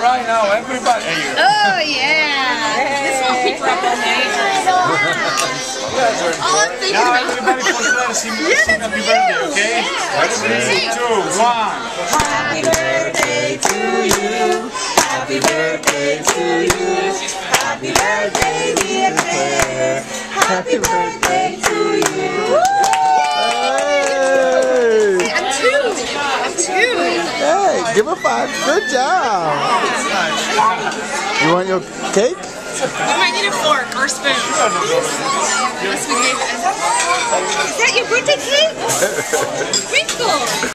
right, now everybody. Oh yeah! This won't keep her up all night. All I'm thinking Now about. everybody for Claire, sing happy birthday, okay? 3, 2, 1. Happy birthday to you. Happy birthday to you. Happy birthday, dear Claire. Happy birthday to you. I'm two. Hey, give her 5. Good job. You want your cake? You might need a fork or a spoon. Unless we gave it. Is that your birthday cake? Sprinkle.